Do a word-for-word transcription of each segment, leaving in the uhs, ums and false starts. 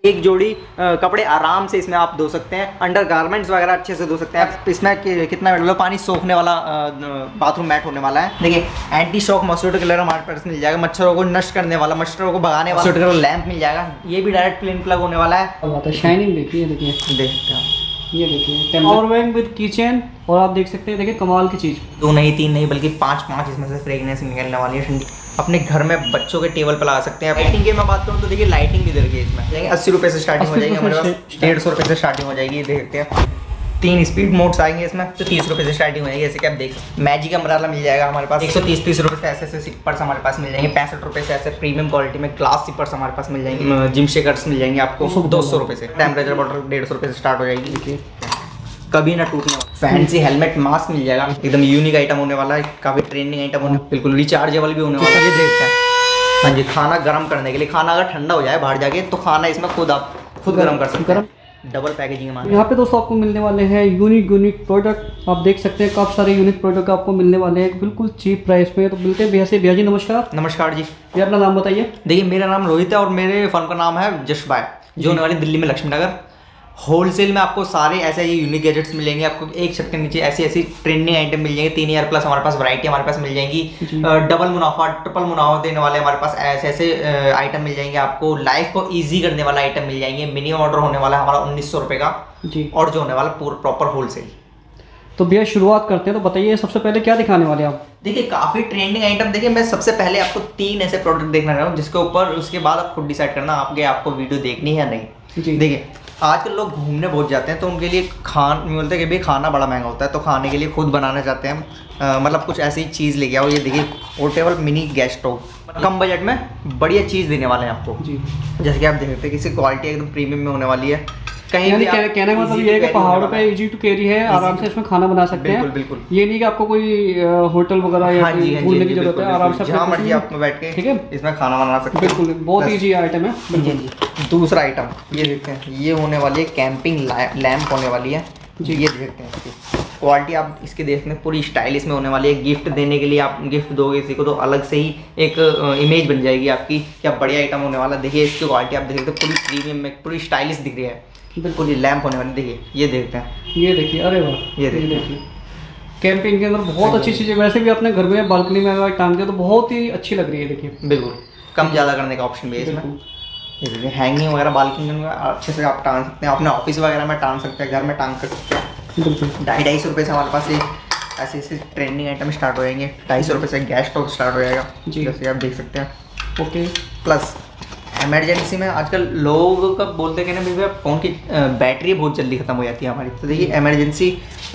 एक जोड़ी आ, कपड़े आराम से इसमें आप धो सकते हैं, अंडर गारमेंट्स वगैरह अच्छे से धो सकते हैं। इसमें कि, कितना लो पानी सोखने वाला बाथरूम मैट होने वाला है। देखिए एंटी शॉक मॉस्किटो किलर हमारे पास मिल जाएगा, मच्छरों को नष्ट करने वाला, मच्छरों को भगाने वाला लैंप मिल जाएगा। ये भी डायरेक्ट प्लेन प्लग होने वाला है। शाइनिंग देखिए, देखिए देखते हैं ये देखिए पावर बैंक विद किचन, और आप देख सकते हैं देखिए कमाल की चीज़। दो नहीं तीन नहीं बल्कि पाँच पाँच इसमें से फ्रेगनेंस निकलने वाली है ठंडी। अपने घर में बच्चों के टेबल पर लगा सकते हैं। लाइटिंग की मैं बात करूँ तो देखिए लाइटिंग भी दे रखी है इसमें। अस्सी रुपये से स्टार्टिंग हो जाएगी हमारे पास, डेढ़ सौ रुपये से स्टार्टिंग हो जाएगी। देखते हैं तीन स्पीड मोड्स आएंगे इसमें, तो तीस रुपये से स्टार्टिंग हो जाएगी। जैसे कि आप देख सकते हैं मैजिक अम्ब्रेला मिल जाएगा हमारे पास, एक सौ तीस तीस रुपये से ऐसे ऐसे सिपर्स हमारे पास मिल जाएंगे। पैंसठ रुपये से ऐसे प्रीमियम क्वालिटी में ग्लास सिपर्स हमारे पास मिल जाएंगे। जिम शेकर्स मिल जाएंगे आपको दो सौ रुपये से। टेम्परेचर बॉटल डेढ़ सौ रुपये से स्टार्ट हो जाएगी, कभी ना टूटने। फैंसी हेलमेट मास्क मिल जाएगा, एकदम यूनिक आइटम होने वाला है, काफी ट्रेंडिंग आइटम होने, बिल्कुल रिचार्जेबल भी होने वाला है। ये देखते हैं हाँ जी, खाना गर्म करने के लिए, खाना अगर ठंडा हो जाए बाहर जाके तो खाना इसमें खुद आप खुद गर्म कर सकते हैं। डबल पैकेजिंग हमारे यहाँ पे दोस्तों आपको मिलने वाले हैं यूनिक यूनिक प्रोडक्ट। आप देख सकते हैं काफ़ी सारे यूनिक प्रोडक्ट आपको मिलने वाले हैं बिल्कुल चीप प्राइस में। तो मिलते हैं भैया से। भैया जी नमस्कार। नमस्कार जी। ये अपना नाम बताइए। देखिए मेरा नाम रोहित है और मेरे फर्म का नाम है जश बाय, जो होने वाली दिल्ली में लक्ष्मी नगर। होलसेल में आपको सारे ऐसे ये यूनिक गैजेट्स मिलेंगे। आपको एक छत के नीचे ऐसी ऐसी ट्रेंडिंग आइटम मिल जाएंगे। तीन ईयर प्लस हमारे पास वैरायटी हमारे पास मिल जाएंगी। डबल मुनाफा ट्रिपल मुनाफा देने वाले हमारे पास ऐसे ऐसे आइटम मिल जाएंगे। आपको लाइफ को इजी करने वाला आइटम मिल जाएंगे। मिनिमम ऑर्डर होने वाला है हमारा उन्नीस सौ रुपये का जी, और जो होने वाला पूरा प्रॉपर होलसेल। तो भैया शुरुआत करते हैं, तो बताइए सबसे पहले क्या दिखाने वाले हैं आप। देखिए काफी ट्रेंडिंग आइटम। देखिए मैं सबसे पहले आपको तीन ऐसे प्रोडक्ट देखना चाह रहा हूँ जिसके ऊपर उसके बाद आप खुद डिसाइड करना आपके आपको वीडियो देखनी है या नहीं जी। देखिए आजकल लोग घूमने बहुत जाते हैं तो उनके लिए खान बोलते हैं कि भाई खाना बड़ा महंगा होता है, तो खाने के लिए खुद बनाना चाहते हैं। आ, मतलब कुछ ऐसी चीज़ लेके आओ। ये देखिए पोर्टेबल मिनी गैस स्टोव, कम बजट में बढ़िया चीज़ देने वाले हैं आपको जी। जैसे कि आप देख सकते हैं किसी क्वालिटी एकदम प्रीमियम में होने वाली है। कहीं भी कहने का मतलब ये है कि पहाड़ों पे इजी टू कैरी है, आराम से इसमें खाना बना सकते हैं। बिल्कुल। ये नहीं कि आपको कोई होटल वगैरह या घूमने की जरूरत है, आराम से जहाँ मर्जी आप बैठ के ठीक है इसमें खाना बना सकते हैं। बिल्कुल बहुत इजी आइटम है। जी। दूसरा आइटम ये देखते हैं, ये होने वाली है कैंपिंग लैंप होने वाली है जी। ये देखते हैं इसकी क्वालिटी आप इसके देखते हैं, पूरी स्टाइलिश में होने वाली है। गिफ्ट देने के लिए आप गिफ्ट दोगे किसी को तो अलग से ही एक इमेज बन जाएगी आपकी, क्या बढ़िया आइटम होने वाला। देखिए इसकी क्वालिटी आप देख सकते हैं, पूरी प्रीमियम में पूरी स्टाइलिश दिख रही है। बिल्कुल ये लैंप होने वाली। देखिए ये देखते हैं, ये देखिए अरे वाह, ये देखिए कैंपिंग के अंदर बहुत अच्छी चीज़ है। वैसे भी अपने घर में बालकनी में अगर टांग दिया तो बहुत ही अच्छी लग रही है। देखिए बिल्कुल कम ज़्यादा करने का ऑप्शन भी है इसमें। ये देखिए हैंगिंग वगैरह बालकनी में अच्छे से आप टांग सकते हैं, अपने ऑफिस वगैरह में टांग सकते हैं, घर में टांग सकते हैं। बिल्कुल ढाई ढाई सौ रुपये से हमारे पास ये ऐसे ऐसे ट्रेंडिंग आइटम स्टार्ट हो जाएंगे। ढाई सौ रुपये से गैस स्टोव स्टार्ट हो जाएगा जी, जैसे आप देख सकते हैं। ओके प्लस इमरजेंसी में आजकल लोग का बोलते हैं कि ना फ़ोन की बैटरी बहुत जल्दी ख़त्म हो जाती है हमारी, तो देखिए इमरजेंसी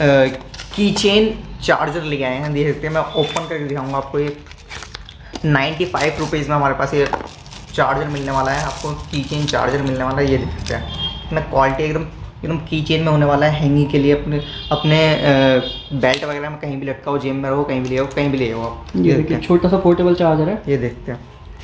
की चेन चार्जर ले आए हैं। देख सकते हैं, मैं ओपन करके दिखाऊंगा आपको। ये नाइन्टी फाइव रुपीज़ में हमारे पास ये चार्जर मिलने वाला है। आपको की चेन चार्जर मिलने वाला है। ये देख सकते हैं इतना क्वालिटी एकदम एकदम की चेन में होने वाला है। हैंगिंग के लिए अपने अपने बेल्ट वगैरह में कहीं भी लटकाओ, जेब में रहो, कहीं भी ले आओ, कहीं भी ले आओ आप। ये देखिए छोटा सा पोर्टेबल चार्जर है। ये देखते हैं,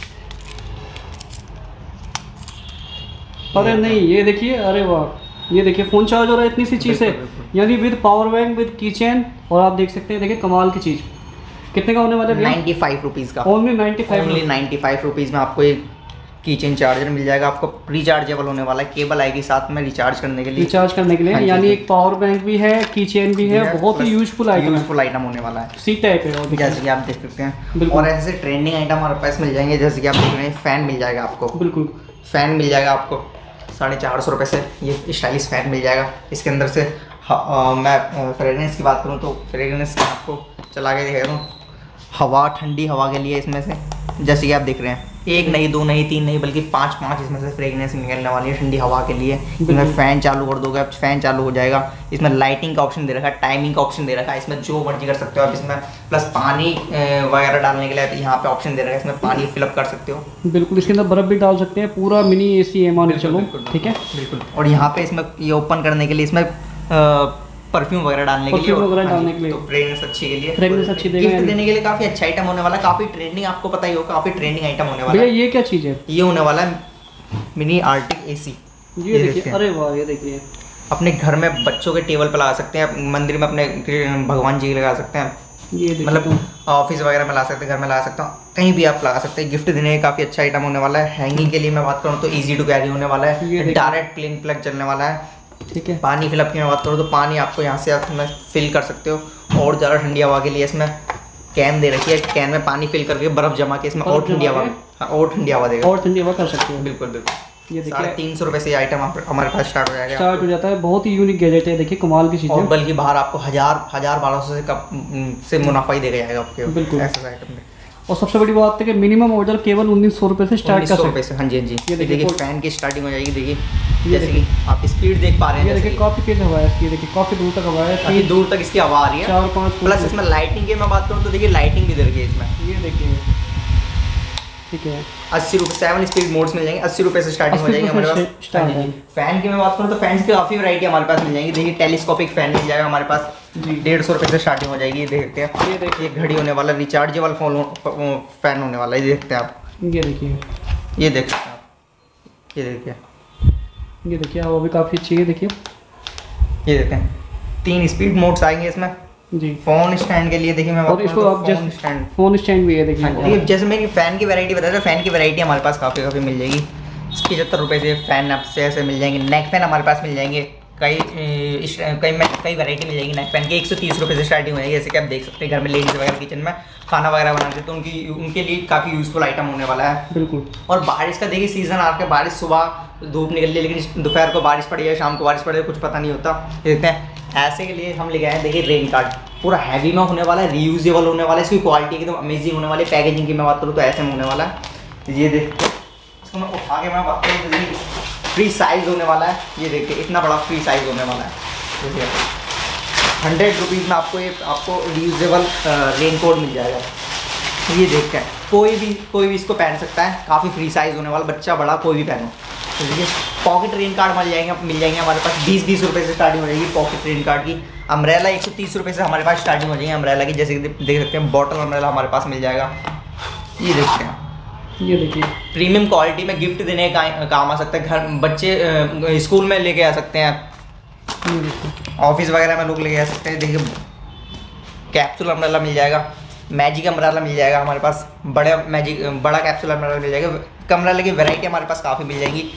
अरे नहीं ये देखिए, अरे वाह ये देखिए फ़ोन चार्ज हो रहा है इतनी सी चीज़ है, यानी with power bank with keychain. और आप देख सकते हैं देखिए कमाल की चीज़। कितने का होने वाला है? नाइन्टी फाइव रुपीज़ का। Only ninety five only ninety five rupees में आपको एक कीचेन चार्जर मिल जाएगा। आपको रिचार्जेबल होने वाला है, केबल आएगी साथ में रिचार्ज करने के लिए रिचार्ज करने के लिए हाँ, यानी एक पावर बैंक भी है, कीचेन भी है, बहुत ही यूजफुल आइटम यूजफुल आइटम होने वाला है। सी टाइप है जैसे कि आप देख सकते हैं। और ऐसे ट्रेंडिंग आइटम हमारे पास मिल जाएंगे, जैसे कि आप देख रहे हैं फैन मिल जाएगा आपको। बिल्कुल फैन मिल जाएगा आपको साढ़े चार सौ रुपये से। ये स्टाइलिश फैन मिल जाएगा। इसके अंदर से आ, मैं फ्रेगनेंस की बात करूँ तो फ्रेगनेंस में आपको चला के दिखा दूँ, हवा ठंडी हवा के लिए इसमें से जैसे कि आप देख रहे हैं एक नहीं दो नहीं तीन नहीं बल्कि पांच पांच इसमें से फ्रेगनेंस निकलने वाली है ठंडी हवा के लिए। इसमें फ़ैन चालू कर दोगे आप, फ़ैन चालू हो जाएगा। इसमें लाइटिंग का ऑप्शन दे रखा है, टाइमिंग का ऑप्शन दे रखा है, इसमें जो मर्जी कर सकते हो आप। इसमें प्लस पानी वगैरह डालने के लिए यहाँ पे ऑप्शन दे रखा है, इसमें पानी फिलअप कर सकते हो। बिल्कुल इसके अंदर बर्फ़ भी डाल सकते हैं, पूरा मिनी ए सी है मान के चलो। ठीक है बिल्कुल। और यहाँ पे इसमें ये ओपन करने के लिए इसमें परफ्यूम वगैरह डालने के लिए वगैरह डालने के लिए तो फ्रेगनेंस अच्छी के लिए फ्रेगनेंस अच्छी देगा, गिफ्ट देने के लिए काफी अच्छा आइटम होने वाला है। काफी ट्रेंडिंग, आपको पता ही होगा, काफी ट्रेंडिंग आइटम होने वाला है। ये क्या चीज़ है? ये होने वाला है मिनी आर्टिक एसी। ये देखिए, अरे वाह ये देखिए, अपने घर में बच्चों के टेबल पर लगा सकते हैं, मंदिर में अपने भगवान जी लगा सकते हैं। ये देखिए मतलब ऑफिस वगैरह में ला सकते हैं, घर में ला सकता हूँ, कहीं भी आप लगा सकते हैं। गिफ्ट देने का काफ़ी अच्छा आइटम होने वाला है। हैंगिंग के लिए मैं बात करूँ तो इजी टू कैरी होने वाला ये है, देखिए। डायरेक्ट क्लीन प्लग चलने वाला है। ठीक है। पानी फिलअप की मैं बात करूँ तो पानी आपको यहाँ से आप में फिल कर सकते हो। और ज़्यादा ठंडी हवा के लिए इसमें कैन दे रखी है, कैन में पानी फिल करके बर्फ़ जमा के इसमें और बर्फ ठंडी जमा हवा, के? हाँ और ठंडी हवा देगा। और ठंडी हवा कर सकते हो। बिल्कुल बिल्कुल। ये साढ़े देखिए तीन सौ रुपये से ये आइटम हमारे पास स्टार्ट हो जाएगा। स्टार्ट हो जाता है। बहुत ही यूनिक गैजेट है, देखिए कमाल की चीज़ और है। बल्कि बाहर आपको हजार हजार बारह सौ से कप से मुनाफा ही देगा जाएगा आपके बिल्कुल। ऐसे आइटम में। और सबसे बड़ी बात है कि मिनिमम ऑर्डर केवल उन्नीस सौ रुपये से स्टार्ट उन्नीस कर सौ सकते रुपये से, हाँ जी हाँ जी। ये ये देखिए देखिए कोई- फैन की स्टार्टिंग हो जाएगी। देखिए ये जैसे देखिए। कि आप स्पीड देख पा रहे हैं, ये देखिए जैसे काफ़ी तेज हवा है इसकी, देखिए काफ़ी दूर तक हवा है। काफ़ी दूर तक इसकी हवा आ रही है। चार पाँच फुट प्लस इसमें लाइटिंग की मैं बात करूँ तो देखिए लाइटिंग भी दे रखी है इसमें। ये देखिए ठीक है। अस्सी रुपये सेवन स्पीड मोड्स मिल जाएंगे, अस्सी रुपये से स्टार्टिंग हो अस्सी जाएगी रुपये हमारे से पास। स्टार्ट हाँ जी। है। फैन की मैं बात करूँ तो फैन की काफ़ी वैरायटी हमारे पास मिल जाएगी। देखिए टेलीस्कोपिक फैन मिल जाएगा हमारे पास जी। डेढ़ सौ रुपये से स्टार्टिंग हो जाएगी। ये देखते हैं, ये देखिए ये घड़ी होने वाला, रिचार्जेबल फोन फैन होने वाला है। ये देखते हैं आप, ये देखिए ये देख सकते हैं आप, ये देखिए ये देखिए हवा भी काफ़ी अच्छी है। देखिए ये देखते हैं तीन स्पीड मोड्स आएंगे इसमें। जी। फोन स्टैंड के लिए देखिए मैं और बात इसको करूँ आप तो फोन जैसे स्टैंड, फ़ोन स्टैंड भी है हाँ देखिए। देखिए जैसे मैं कि फ़ैन की वैरायटी बता रहा था, फ़ैन की वैरायटी हमारे पास काफ़ी काफ़ी मिल जाएगी। पचहत्तर रुपये से फ़ैन आपसे ऐसे मिल जाएंगे। नेक फ़ैन हमारे पास मिल जाएंगे, कई ए, इस- कई में कई वैरायटी मिल जाएगी नेक फ़ैन की। एक सौ तीस रुपये से स्टार्टिंग हो जाएगी। जैसे कि आप देख सकते हैं घर में लेडीज़ वगैरह किचन में खाना वगैरह बनाते हैं तो उनकी उनके लिए काफ़ी यूज़फुल आइटम होने वाला है। बिल्कुल। और बारिश का देखिए सीज़न आ के, बारिश सुबह धूप निकल रही है लेकिन दोपहर को बारिश पड़ी है, शाम को बारिश पड़ी है, कुछ पता नहीं होता। देखते हैं ऐसे के लिए हम ले गए हैं। देखिए रेन कार्ड पूरा हैवी में होने वाला है, रीयूजेबल होने वाला है, इसकी क्वालिटी एकदम अमेजिंग होने वाली है। पैकेजिंग की मैं बात करूँ तो ऐसे में होने वाला है। ये देखते हैं, इसको मैं उठा के मैं बात करूँ तो देखिए फ्री साइज़ होने वाला है। ये देखिए इतना बड़ा फ्री साइज़ होने वाला है। देखिए हंड्रेड रुपीज़ में आपको ये आपको रीयूजेबल रेन कोट मिल जाएगा। ये देखते हैं कोई भी कोई भी इसको पहन सकता है, काफ़ी फ्री साइज़ होने वाला, बच्चा बड़ा कोई भी पहनो। तो देखिए पॉकेट रेन कार्ड मिल जाएंगे मिल जाएंगे हमारे पास बीस बीस रुपये से स्टार्टिंग हो जाएगी पॉकेट रेन कार्ड की। अम्ब्रेला एक सौ तीस रुपये से हमारे पास स्टार्टिंग हो जाएगी अम्ब्रेला की। जैसे कि देख सकते हैं बॉटल अम्ब्रेला हमारे पास मिल जाएगा। ये देखते हैं ये देखिए प्रीमियम क्वालिटी में गिफ्ट देने का काम आ सकता है। घर बच्चे स्कूल में लेके आ सकते हैं, ये देखिए ऑफिस वगैरह में लोग लेके आ सकते हैं। देखिए कैप्सूल अम्ब्रेला मिल जाएगा, मैजिक अम्ब्रेला मिल जाएगा हमारे पास, बड़ा मैजिक बड़ा कैप्सूल अम्ब्रेला मिल जाएगा। अम्ब्रेला की वैरायटी हमारे पास काफ़ी मिल जाएगी।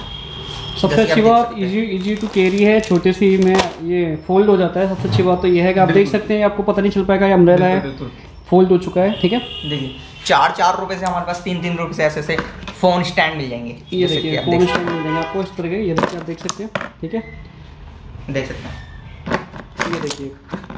सबसे जैसे कि अच्छी आप देख बात सकते हैं। इजी इजी टू कैरी है, छोटे सी में ये फोल्ड हो जाता है। सबसे अच्छी बात तो ये है कि आप देख बिल्कुल। सकते हैं, आपको पता नहीं चल पाएगा ये अम्ब्रेला है, बिल्कुल फोल्ड हो चुका है। ठीक है। देखिए चार चार रुपए से हमारे पास तीन तीन रुपए से ऐसे ऐसे फोन स्टैंड मिल जाएंगे। ये जैसे कि देखिए आप फोन देख स्टैंड मिल जाएंगे आपको इस तरह के। ये देखिए आप देख सकते हैं। ठीक है। देख सकते हैं ये देखिए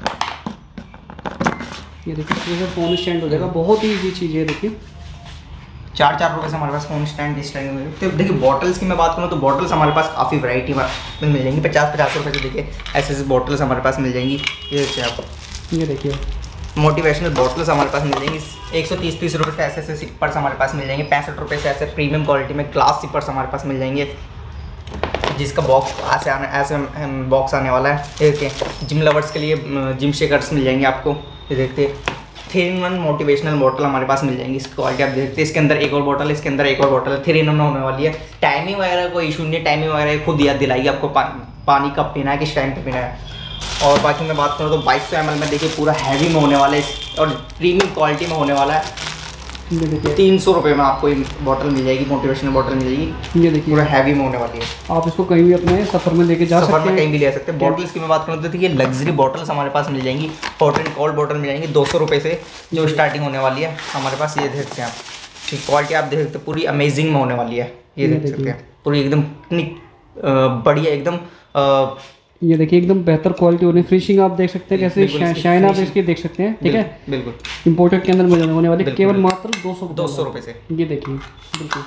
ये देखिए ये फोन स्टैंड हो जाएगा। बहुत ही इजी चीज़ है। देखिए चार चार रुपए से हमारे पास फोन स्टैंड इस टाइम में। तो देखिए बॉटल्स की मैं बात करूँ तो बॉटल्स हमारे पास काफ़ी वैरायटी में मिल जाएंगी। पचास पचास रुपए से देखिए ऐसे ऐसे बॉटल्स हमारे पास मिल जाएंगी। ये देखिए आप ये देखिए मोटिवेशनल बॉटल्स हमारे पास मिल जाएंगी। एक सौ तीस तीस रुपये से ऐसे ऐसे सिपर्स हमारे पास मिल जाएंगे। पैंसठ रुपये से ऐसे प्रीमियम क्वालिटी में ग्लास सिपर्स हमारे पास मिल जाएंगे, जिसका बॉक्स ऐसे आने ऐसे बॉक्स आने वाला है। ये देखिए जिम लवर्स के लिए जिम शेकर्स मिल जाएंगे आपको। ये देखते three in one motivational bottle हमारे पास मिल जाएंगी। इसकी क्वालिटी आप देखते हैं, इसके अंदर एक और बॉटल है, इसके अंदर एक और बॉटल है, थ्री इन वन होने वाली है। टाइमिंग वगैरह कोई इशू नहीं है, टाइमिंग वगैरह खुद याद दिलाएगी आपको पा, पानी कब पीना है, किस टाइम पे पीना है। और बाकी मैं बात करूँ तो बाईस सौ एम एल में देखिए पूरा हैवी में होने वाला है और प्रीमियम क्वालिटी में होने वाला है। ये देखिए तीन सौ रुपये में आपको ये बॉटल मिल जाएगी, मोटिवेशनल बॉटल मिल जाएगी, ये देखिए पूरा हैवी में होने वाली है। आप इसको कहीं भी अपने सफ़र में लेके जा सफर सकते में कहीं हैं। भी ले सकते हैं। बॉटल्स की मैं बात करूँ तो देखिए लग्जरी बॉटल्स हमारे पास मिल जाएंगी। हॉट एंड कोल्ड बॉटल मिल जाएंगी दो सौ रुपये से जो स्टार्टिंग होने वाली है हमारे पास। ये देख सकते हैं आप, क्वालिटी आप देख सकते हैं पूरी अमेजिंग में होने वाली है। ये ये देख सकते देखिए। हैं पूरी एकदम इतनी अ, बढ़िया एकदम अ, ये देखिए एकदम बेहतर क्वालिटी होनी। फिनिशिंग आप देख सकते हैं कैसे बिल्कुल, इसकी शाइन आप finishing- इसकी देख सकते हैं। ठीक है। बिल्कुल इम्पोर्टेड के अंदर मिल होने वाली बिल्कुल, केवल बिल्कुल। मात्र दो सौ दो सौ रुपये से। ये देखिए बिल्कुल।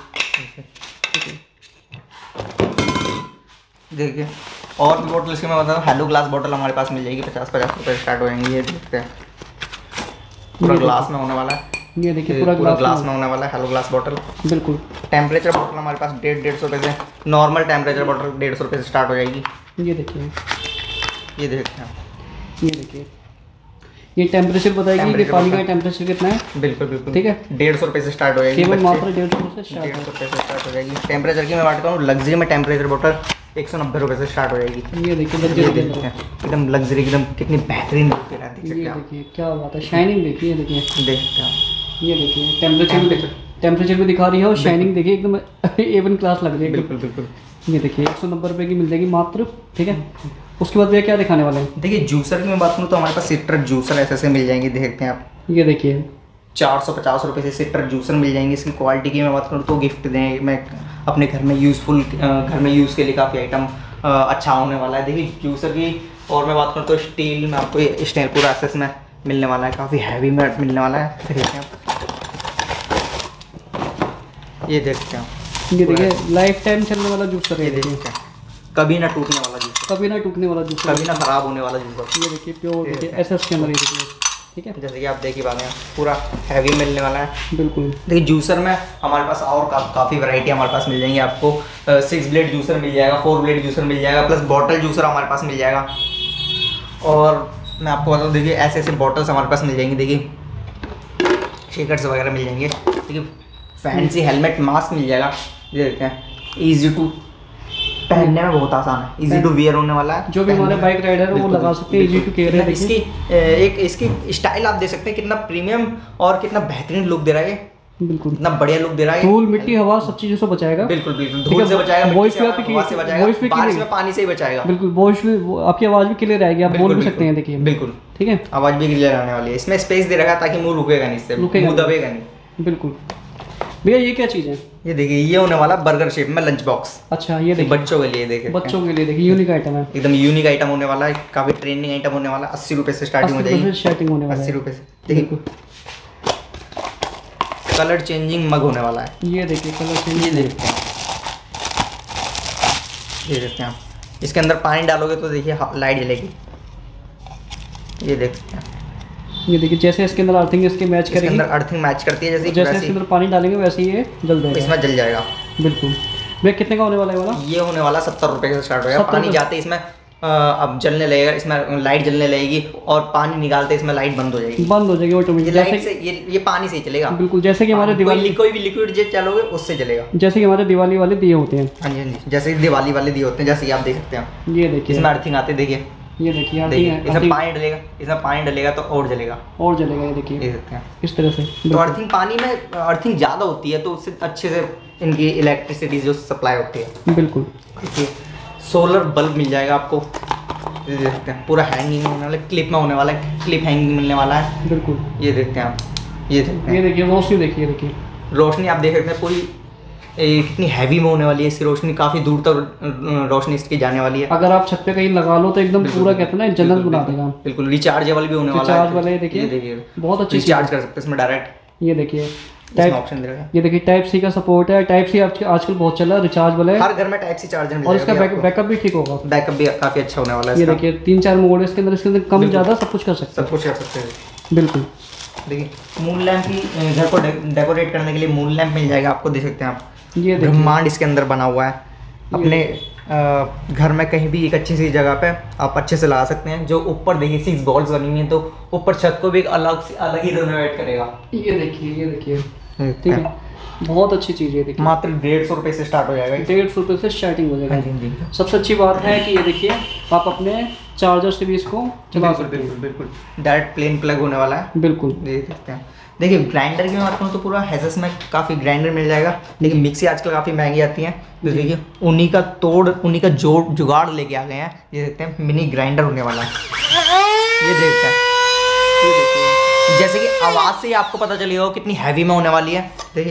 देखिए और भी बॉटल्स की मैं बता दूँ, हेलो ग्लास बॉटल हमारे पास मिल जाएगी, पचास पचास रुपये स्टार्ट हो जाएंगी। ये देखते हैं पूरा ये ग्लास में होने वाला है। ये देखिए ये पूरा पूरा ग्लास ग्लास में होने वाला है हेलो ग्लास बॉटल। बिल्कुल। टेम्परेचर बॉटल हमारे पास डेढ़ डेढ़ सौ रुपये से, नॉर्मल टेम्परेचर बॉटल डेढ़ सौ रुपये से स्टार्ट हो जाएगी। ये देखिए ये देखते हैं ये देखिए ये टेम्परेचर बताएगी कि Temperature पानी का बताएं। टेम्परेचर कितना है। बिल्कुल बिल्कुल ठीक है। डेढ़ सौ रुपये से स्टार्ट हो जाएगी। केवल बच्चे- मात्र डेढ़ सौ से डेढ़ स्टार्ट सौ रुपये से स्टार्ट हो जाएगी। टेम्परेचर की मैं बात करूँ लग्जरी में टेम्परेचर बॉटल एक सौ नब्बे रुपये से स्टार्ट हो जाएगी। ये देखिए ये लग्जरी के देखते अंदर। हैं एकदम लग्जरी, एकदम कितनी बेहतरीन लुक दे रहा है, देख सकते ये हैं आप। देखिए क्या बात है, शाइनिंग देखिए, ये देखिए, देख सकते हैं आप। ये देखिए टेम्परेचर भी टेम्परेचर भी दिखा रही है और शाइनिंग देखिए एकदम एवन क्लास लग रही है। बिल्कुल बिल्कुल। ये देखिए एक सौ नब्बे रुपये की मिल जाएगी मात्र, ठीक है। उसके बाद भैया क्या दिखाने वाले हैं? देखिए जूसर की मैं बात करूँ तो हमारे पास सिट्रस जूसर ऐसे ऐसे मिल जाएंगे, देखते हैं आप। ये देखिए चार सौ पचास रुपये से सिट्रस जूसर मिल जाएंगे। इसकी क्वालिटी की मैं बात करूँ तो गिफ्ट दें, मैं अपने घर में यूज़फुल, घर में यूज़ के लिए काफ़ी आइटम अच्छा होने वाला है। देखिए जूसर की और मैं बात करूँ तो स्टील में आपको ये स्टील पूरा एक्सेस में मिलने वाला है, काफ़ी हैवी में मिलने वाला है। देखते हैं आप, ये देखते हैं आप। ये देखिए लाइफ टाइम चलने वाला जूसर है, ये ये देखिए देखते हैं, कभी ना टूटने वाला जूसर, कभी ना टूटने वाला जूसर, कभी ना ख़राब होने वाला जूसर। ये देखिए प्योर देखिए एस एस के अंदर, ये देखिए, ठीक है। जैसे कि आप देख ही पा रहे हैं पूरा हैवी मिलने वाला है। बिल्कुल। देखिए जूसर में हमारे पास और का, काफ़ी वैरायटी हमारे पास मिल जाएंगी आपको। सिक्स ब्लेड जूसर मिल जाएगा, फोर ब्लेड जूसर मिल जाएगा, प्लस बॉटल जूसर हमारे पास मिल जाएगा। और मैं आपको बताऊँ, देखिए ऐसे ऐसे बॉटल्स हमारे पास मिल जाएंगी, देखिए शेकर्स वगैरह मिल जाएंगे। देखिए फैंसी हेलमेट मास्क मिल जाएगा, ये देखते हैं, ईजी टू पहनने में बहुत आसान है, इजी टू वियर होने वाला है। जो भी हमारे बाइक राइडर है वो लगा सकते हैं, इजी टू केयर है। इसकी एक इसकी स्टाइल आप देख सकते हैं, कितना प्रीमियम और कितना बेहतरीन लुक दे रहा है, बिल्कुल कितना बढ़िया लुक दे रहा है। धूल मिट्टी हवा सब चीज़ों से बचाएगा। बिल्कुल बिल्कुल, धूल से बचाएगा, मिट्टी वॉइस से, भी आपकी हवा से बचाएगा, वॉइस भी बारिश में पानी से ही बचाएगा। बिल्कुल वॉइस भी, आपकी आवाज़ भी क्लियर आएगी, आप बोल भी सकते हैं। देखिए बिल्कुल, ठीक है, आवाज़ भी क्लियर आने वाली है। इसमें स्पेस दे रखा है ताकि मुंह रुकेगा नहीं, इससे मुंह दबेगा नहीं। बिल्कुल। भैया ये क्या चीज़ है? ये देखिए ये होने वाला बर्गर शेप में लंच बॉक्स। अच्छा ये देखिए बच्चों के लिए, देखिए बच्चों के लिए देखिए यूनिक आइटम है, एकदम यूनिक आइटम होने वाला है, काफी ट्रेंडिंग आइटम होने वाला है। अस्सी रुपए से स्टार्टिंग हो जाएगी, स्टार्टिंग होने वाला अस्सी है। रुपए से। देखिए कलर चेंजिंग मग होने वाला है, ये देखिए कलर ये चेंजिंग। देखते हैं, ये देखते हैं आप। इसके अंदर पानी डालोगे तो देखिए लाइट जलेगी, ये देख सकते हैं। ये देखिए जैसे इसके अंदर अर्थिंग इसके मैच इसके करेगी, अंदर अर्थिंग मैच करती है, जैसे जैसे इसके अंदर पानी डालेंगे वैसे ही ये जल जाएगा, इसमें जल जाएगा। बिल्कुल। भैया कितने का होने वाला है वाला? ये होने वाला सत्तर रुपए से स्टार्ट हो जाएगा। पानी जाते इसमें अ, अब जलने लगेगा, इसमें लाइट जलने लगेगी, और पानी निकालते इसमें लाइट बंद हो जाएगी, बंद हो जाएगी ऑटोमेटिक। ये लाइट से, ये ये पानी से ही चलेगा। बिल्कुल जैसे कि हमारे दिवाली, कोई भी लिक्विड जो चलोगे उससे चलेगा, जैसे कि हमारे दिवाली वाले दिए होते हैं। हाँ जी हाँ जी, जैसे दिवाली वाले दिए होते हैं, जैसे कि आप देख सकते हैं। ये देखिए इसमें अर्थिंग आते, देखिए ये देखिए देखिए अर्थिंग इसमें पानी डलेगा, इसमें पानी डलेगा तो और जलेगा, और जलेगा, ये देखिए देख सकते हैं। इस तरह से। तो अर्थिंग पानी में अर्थिंग ज़्यादा होती है, तो उससे अच्छे से इनकी इलेक्ट्रिसिटी जो सप्लाई होती है। बिल्कुल। देखिए सोलर बल्ब मिल जाएगा आपको, ये देख सकते हैं, पूरा हैंगिंग होने वाला है, क्लिप में होने वाला है, क्लिप हैंगिंग मिलने वाला है। बिल्कुल ये देखते हैं आप, ये देखते हैं, ये देखिए रोशनी देखिए, देखिए रोशनी आप देख सकते हैं पूरी ए, कितनी हैवी में होने वाली है इसकी रोशनी, काफ़ी दूर तक रोशनी इसकी जाने वाली है। अगर आप छत पे कहीं लगा लो तो एकदम पूरा कहते हैं ना जन्नत बना देगा। बिल्कुल रिचार्जेबल भी होने वाला है, रिचार्ज वाला है, देखिए ये देखिए बहुत अच्छी रिचार्ज कर सकते हैं इसमें डायरेक्ट, ये देखिए इसमें ऑप्शन दे रखा है। ये देखिए टाइप सी का सपोर्ट है, टाइप सी आजकल बहुत चल रहा है, रिचार्ज वाला है, हर घर में टाइप सी चार्जर मिल और इसका जाएगा, बैकअप भी ठीक होगा, बैकअप भी काफ़ी अच्छा होने वाला है ये इसका। देखिए तीन चार मोड है इसके अंदर, इसके अंदर कम ज़्यादा सब कुछ कर सकते सब कुछ कर सकते हैं। हैं। बिल्कुल। देखिए मून लैंप की घर को डेकोरेट करने के लिए मून लैंप मिल जाएगा आपको, देख सकते हैं आप। ये देखिए ब्रह्मांड इसके अंदर बना हुआ है, अपने अ, घर में कहीं भी एक अच्छी सी जगह पे आप अच्छे से लगा सकते हैं। जो ऊपर देखिए सिक्स बॉल्स बनी हुई हैं, तो ऊपर छत को भी एक अलग से अलग ही रिनोवेट करेगा। ये देखिए, ये देखिए ठीक है, बहुत अच्छी चीज़ है। देखिए मात्र डेढ़ सौ रुपये से स्टार्ट हो जाएगा, डेढ़ सौ रुपये से स्टार्टिंग हो जाएगा। हाँ जी हाँ जी। सबसे अच्छी बात है कि ये देखिए आप अपने चार्जर से भी इसको चला बिल्कुल सकते हैं। बिल्कुल बिल्कुल डायरेक्ट प्लेन प्लग होने वाला है, बिल्कुल। देख सकते हैं। देखिए ग्राइंडर की बात करूँ तो पूरा हैजस में काफ़ी ग्राइंडर मिल जाएगा, लेकिन मिक्सी आजकल काफ़ी महंगी आती हैं, तो देखिए उन्हीं का तोड़ उन्हीं का जोड़ जुगाड़ लेके आ गए हैं। ये देखते हैं मिनी ग्राइंडर होने वाला है, ये देखते हैं, ये देखिए जैसे कि आवाज़ से ही आपको पता चलेगा कितनी हैवी में होने वाली है। देखिए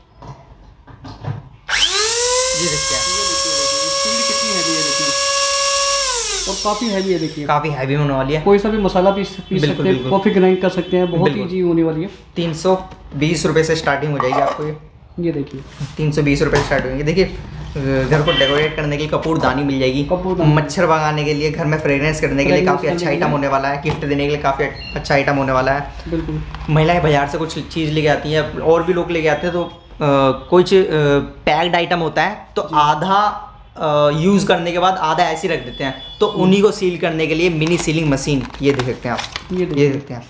ये देखते हैं, कितनी हैवी है देखिए, और काफ़ी हैवी है देखिए, काफ़ी हैवी में होने वाली है। कोई सा भी मसाला पीस पीस बिल्कुल, सकते हैं, बिल्कुल। कॉफ़ी ग्राइंड कर सकते हैं, बहुत बिल्कुल। ईजी होने वाली है। तीन सौ बीस रुपये से स्टार्टिंग हो जाएगी आपको, ये ये देखिए तीन सौ बीस रुपये स्टार्ट होंगे। देखिए घर को डेकोरेट करने के लिए कपूरदानी मिल जाएगी, कपूरदानी। मच्छर भगाने के लिए, घर में फ्रेग्रेंस करने के लिए फ्रेग्रेंस काफ़ी करने अच्छा के आइटम लिए। होने वाला है, गिफ्ट देने के लिए काफ़ी अच्छा आइटम होने वाला है। बिल्कुल। महिलाएं बाजार से कुछ चीज़ लेके आती हैं, और भी लोग लेके आते हैं, तो अ, कुछ पैक्ड आइटम होता है, तो आधा यूज़ करने के बाद आधा ऐसे ही रख देते हैं, तो उन्हीं को सील करने के लिए मिनी सीलिंग मशीन, ये देख सकते हैं आप, ये ये देखिए देखते हैं।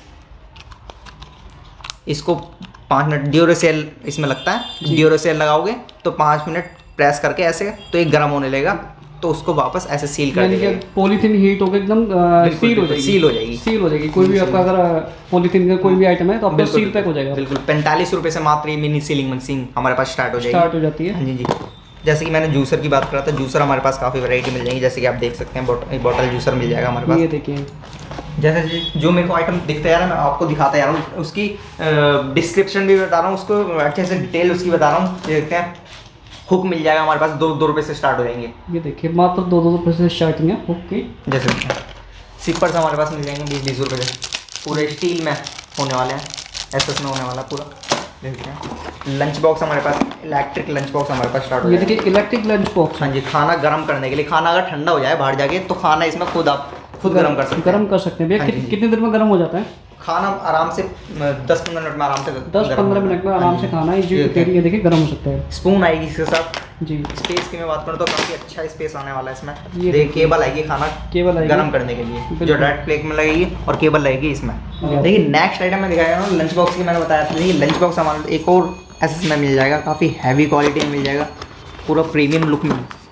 इसको पाँच मिनट ड्यूरोसेल इसमें लगता है, ड्यूरोसेल लगाओगे तो पाँच मिनट प्रेस करके ऐसे तो ये गर्म होने लगेगा, तो उसको वापस ऐसे सील कर यानी कि देंगे। पॉलीथीन हीट होकर एकदम सील हो जाएगी, सील हो जाएगी, सील हो जाएगी। कोई भी आपका अगर पॉलीथीन का कोई भी आइटम है तो आपका बिल्कुल, सील पैक हो जाएगा, बिल्कुल। पैंतालीस रुपए से मात्र ये मिनी सीलिंग मशीन हमारे पास स्टार्ट हो जाएगी, स्टार्ट हो जाती है। हाँ जी जी। जैसे कि मैंने जूसर की बात करा था, जूसर हमारे पास काफ़ी वैरायटी मिल जाएगी, जैसे कि आप देख सकते हैं बॉटल बॉटल जूसर मिल जाएगा हमारे पास। ये देखिए, जैसे जी- जो मेरे को आइटम दिखता जा रहा है मैं आपको दिखाता जा रहा हूँ, उसकी डिस्क्रिप्शन भी बता रहा हूँ, उसको अच्छे से डिटेल उसकी बता रहा हूँ। ये देखते हैं, हुक मिल जाएगा हमारे पास, दो दो रुपये से स्टार्ट हो जाएंगे। ये देखिए मात्र दो दो रुपये से स्टार्टिंग है। ओके, जैसे सिपर्स हमारे पास मिल जाएंगे बीस बीस रुपये से, पूरे स्टील में होने वाले हैं, एस में होने वाला पूरा। देखते हैं लंच बॉक्स हमारे पास, इलेक्ट्रिक लंच बॉक्स हमारे पास स्टार्ट हो ये जाएगा। देखिए इलेक्ट्रिक लंच बॉक्स। हाँ जी, खाना गर्म करने के लिए, खाना अगर ठंडा हो जाए बाहर जाके तो खाना इसमें खुद आप खुद गर्म कर सकते हैं। गर्म कर सकते हैं भैया। हाँ कित- जी। कितनी देर में गर्म हो जाता है? खाना आराम से दस पंद्रह मिनट में आराम से दस पंद्रह मिनट में आराम से खाना है जो तेरी ये देखिए गर्म हो सकता है। स्पून आएगी इसके साथ। जी, स्पेस की मैं बात करूँ तो काफ़ी अच्छा स्पेस आने वाला है इसमें। ये देख केबल आएगी खाना केबल आएगी गर्म करने के लिए, बिल्कुल। जो डायरेक्ट प्लेट में लगेगी और केबल लगेगी इसमें। या। देखिए नेक्स्ट आइटम मैं दिखाया ना लंच बॉक्स की, मैंने बताया था। देखिए लंच बॉक्स हमारा एक और एस में मिल जाएगा, काफ़ी हैवी क्वालिटी में मिल जाएगा, पूरा प्रीमियम लुक में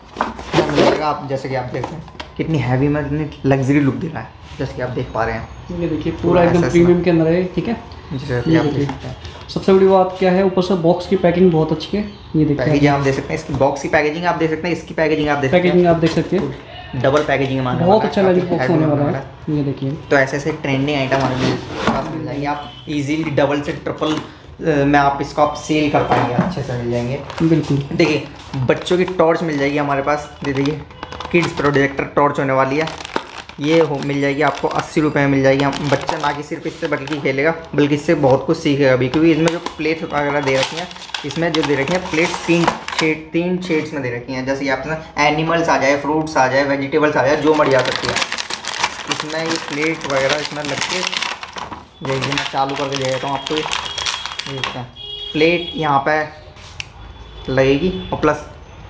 मिल जाएगा। आप जैसे कि आप देखते हैं कितनी हैवी में, कितनी लग्जरी लुक दे रहा है, जैसे कि आप देख पा रहे हैं। ये देखिए पूरा पूरा एकदम ऐसा प्रीमियम के अंदर है, ठीक है। जैसे कि ये आप देख देखिए। सकते हैं सबसे बड़ी बात क्या है, ऊपर से बॉक्स की पैकिंग बहुत अच्छी है। ये देखिए पैकेजिंग आप देख सकते हैं, इसकी बॉक्स की पैकेजिंग आप देख सकते हैं, इसकी पैकेजिंग आप देख सकते पैकेजिंग आप देख सकते हैं, हैं, डबल पैकेजिंग है, बहुत अच्छा लंच बॉक्स होने वाला है। ये देखिए, तो ऐसे ऐसे ट्रेंडिंग आइटम हमारे पास मिल जाएंगे, आप इजीली डबल से ट्रिपल में आप इसको आप सेल कर पाएंगे, अच्छे से मिल जाएंगे। बिल्कुल। देखिए बच्चों की टॉर्च मिल जाएगी हमारे पास, दे देखिए किड्स प्रोजेक्टर टॉर्च होने वाली है, ये हो मिल जाएगी आपको अस्सी रुपये में मिल जाएगी। हम बच्चा ना कि सिर्फ इससे बल्कि खेलेगा, बल्कि इससे बहुत कुछ सीखेगा भी, क्योंकि इसमें जो प्लेट वगैरह दे रखी हैं, इसमें जो दे रखी हैं प्लेट तीन शेड तीन शेड्स में दे रखी हैं, जैसे कि आपने एनिमल्स आ जाए, फ्रूट्स आ जाए, वेजिटेबल्स आ जाए, जो मर्जी आ सकती है इसमें। ये प्लेट वगैरह इसमें लग के, देखिए मैं चालू करके दे देता हूँ आपको। ये देखते हैं प्लेट यहाँ पे लगेगी और प्लस